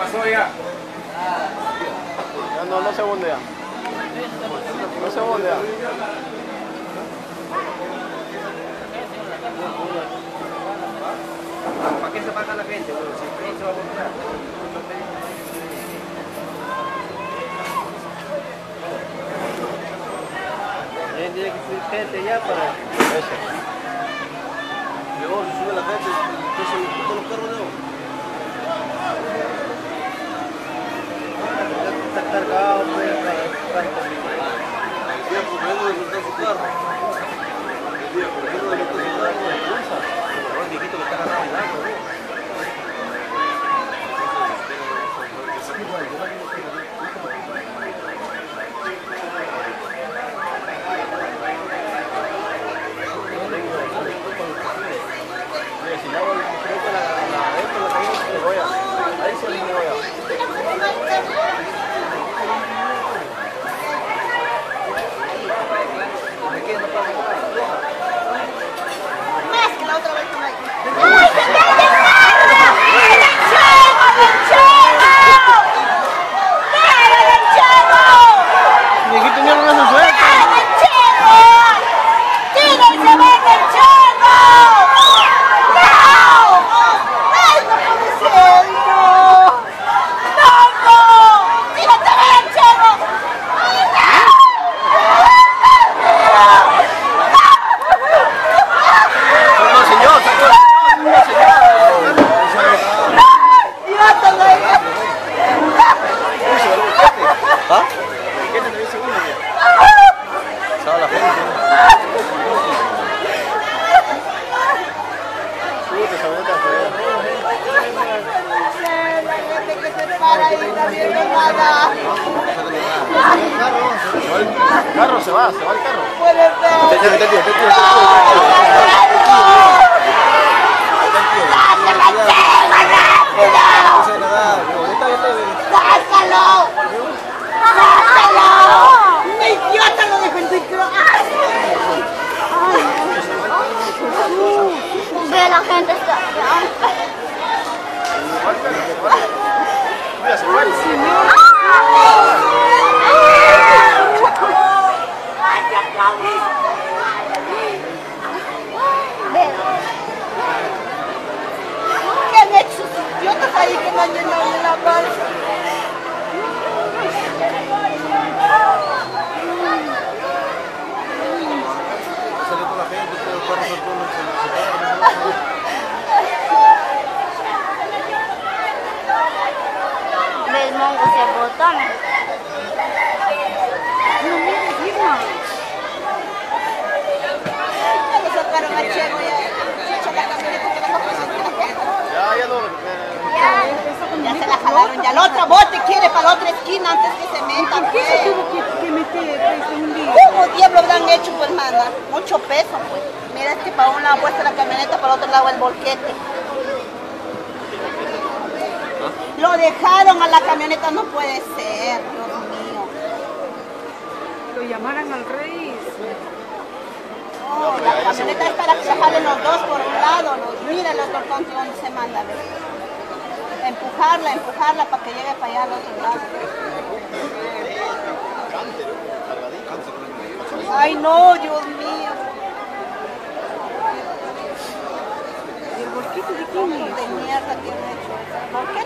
pasó ya? No se bondea. No se bondea. ¿Para qué se paga la gente? Bueno, si el se va a comprar. Tiene que subir gente ya para eso. Luego se sube la gente, entonces todos los carros de hoy. Está cargado, pues, para el día por menos de montar su carro. El día por menos de montar su carro, lo expulsa. Pero el viejito que está agarrado en el agua, ¿no? Se va el carro. Ve, la gente está ¿qué han hecho sus idiotas ahí que no han llenado de la bolsa? El mongo se botó. No mires, Irma. Ya lo sacaron a Chego ya. La camioneta que la ya se la jalaron. Ya el otro bote quiere para la otra esquina antes que se meta. ¿Por qué se tuvo que meter un día? ¿Cómo diablos lo han hecho, pues, hermana? Mucho peso, pues. Mira, es que para un lado ha puesto la camioneta, para el otro lado el volquete. Lo dejaron a la camioneta, no puede ser, Dios mío. Lo llamaran al rey. No, la camioneta es para que se jalen los dos por un lado. Mira el otro tonto donde se manda. Empujarla para que llegue para allá al otro lado. Ay no, Dios mío. ¿Y el volquete de quién es? De mierda que han hecho. ¿Por qué?